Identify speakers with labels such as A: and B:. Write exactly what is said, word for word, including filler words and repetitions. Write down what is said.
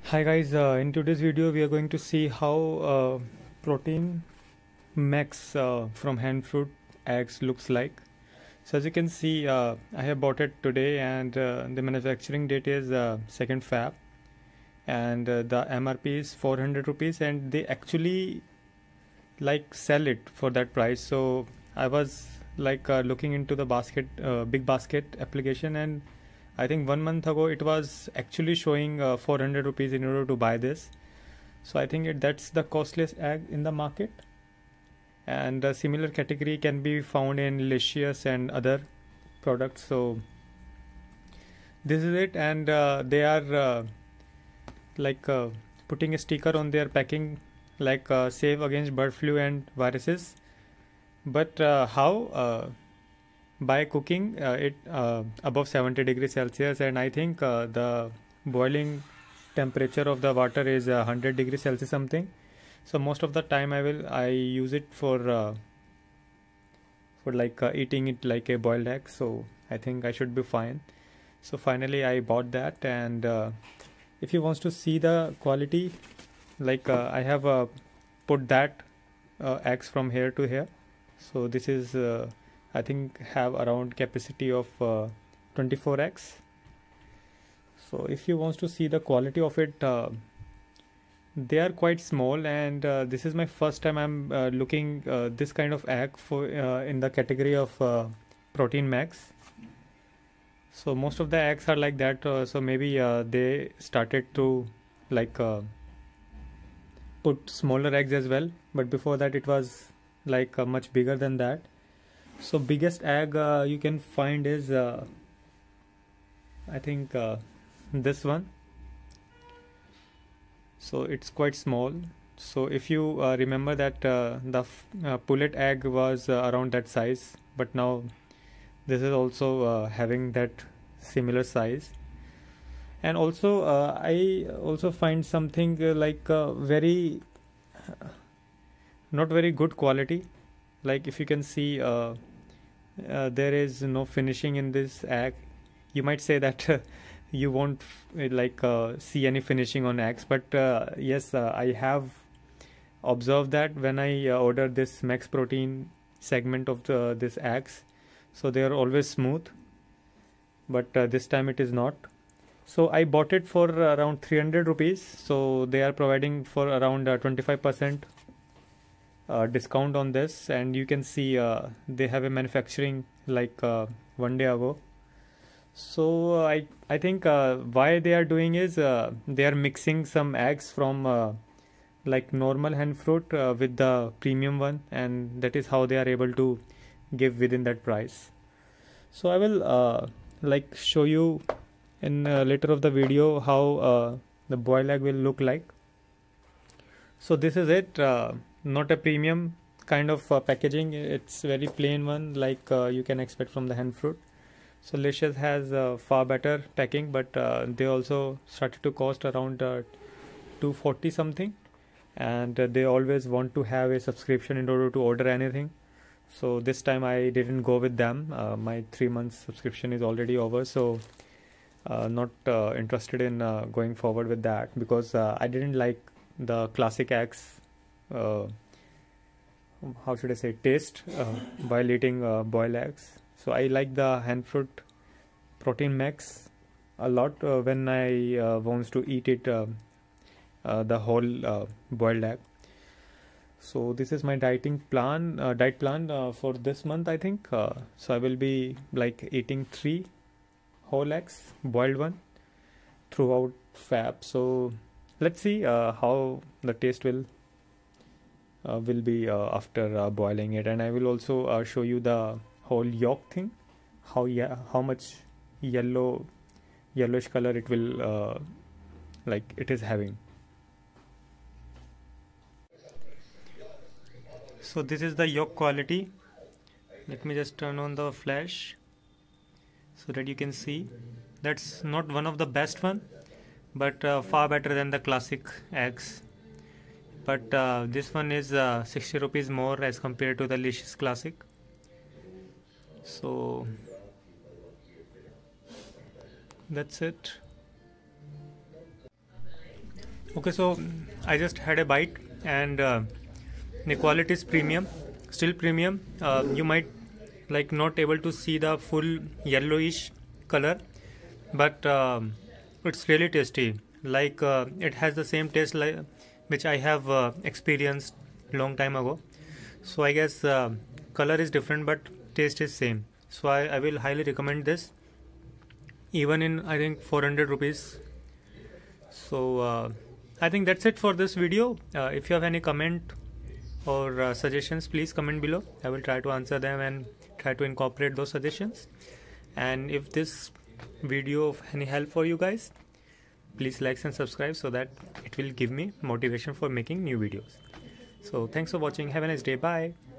A: Hi guys, uh, in today's video we are going to see how uh, protein max uh, from Handfruit eggs looks like. So as you can see, uh, I have bought it today, and uh, the manufacturing date is uh, second Feb, and uh, the M R P is four hundred rupees, and they actually like sell it for that price. So I was like uh, looking into the basket, uh, big basket application, and I think one month ago it was actually showing uh, four hundred rupees in order to buy this. So I think it, that's the costliest egg in the market. And a similar category can be found in Licious and other products. So this is it, and uh, they are uh, like uh, putting a sticker on their packing like uh, save against bird flu and viruses. But uh, how? Uh, by cooking uh, it uh, above seventy degrees Celsius, and I think uh, the boiling temperature of the water is uh, one hundred degrees Celsius something. So most of the time I will I use it for uh, for like uh, eating it like a boiled egg, so I think I should be fine. So finally I bought that, and uh, if you want to see the quality, like uh, I have uh, put that uh, eggs from here to here. So this is uh, I think have around capacity of uh, twenty-four eggs. So if you want to see the quality of it, uh, they are quite small, and uh, this is my first time I'm uh, looking uh, this kind of egg for uh, in the category of uh, protein max. So most of the eggs are like that, uh, so maybe uh, they started to like uh, put smaller eggs as well, but before that it was like uh, much bigger than that. So biggest egg uh, you can find is uh, I think uh, this one. So it's quite small. So if you uh, remember that uh, the uh, pullet egg was uh, around that size, but now this is also uh, having that similar size. And also uh, I also find something uh, like uh, very uh, not very good quality. Like if you can see uh, uh, there is no finishing in this egg. You might say that uh, you won't uh, like uh, see any finishing on eggs, but uh, yes, uh, I have observed that when I uh, order this max protein segment of the, this eggs, so they are always smooth, but uh, this time it is not. So I bought it for around three hundred rupees, so they are providing for around uh, twenty-five percent uh, discount on this, and you can see uh, they have a manufacturing like uh, one day ago. So uh, I I think uh, why they are doing is uh, they are mixing some eggs from uh, like normal Handfruit uh, with the premium one, and that is how they are able to give within that price. So I will uh, like show you in uh, later of the video how uh, the boiled egg will look like. So this is it, uh, not a premium kind of uh, packaging, it's very plain one like uh, you can expect from the Handfruit. So Licious has uh, far better packing, but uh, they also started to cost around uh, two forty something, and uh, they always want to have a subscription in order to order anything. So this time I didn't go with them. Uh, my three months subscription is already over, so uh, not uh, interested in uh, going forward with that, because uh, I didn't like the classic eggs. Uh, how should I say taste uh, while eating uh, boiled eggs. So I like the Handfruit protein max a lot uh, when I uh, wants to eat it uh, uh, the whole uh, boiled egg. So this is my dieting plan uh, diet plan uh, for this month, I think. Uh, so I will be like eating three whole eggs, boiled one, throughout Feb. So let's see uh, how the taste will uh, will be uh, after uh, boiling it, and I will also uh, show you the whole yolk thing, how yeah how much yellow yellowish color it will uh, like it is having. So this is the yolk quality. Let me just turn on the flash so that you can see. That's not one of the best one, but uh, far better than the classic eggs. But uh, this one is uh, sixty rupees more as compared to the Licious Classic. So that's it. Okay, so I just had a bite, and uh, the quality is premium, still premium. Uh, you might like not able to see the full yellowish color, but um, it's really tasty. Like uh, it has the same taste like which I have uh, experienced long time ago. So I guess uh, color is different, but taste is same. So I, I will highly recommend this, even in I think four hundred rupees. So uh, I think that's it for this video. Uh, if you have any comment or uh, suggestions, please comment below. I will try to answer them and try to incorporate those suggestions. And if this video of any help for you guys, please like and subscribe so that it will give me motivation for making new videos. So thanks for watching. Have a nice day. Bye.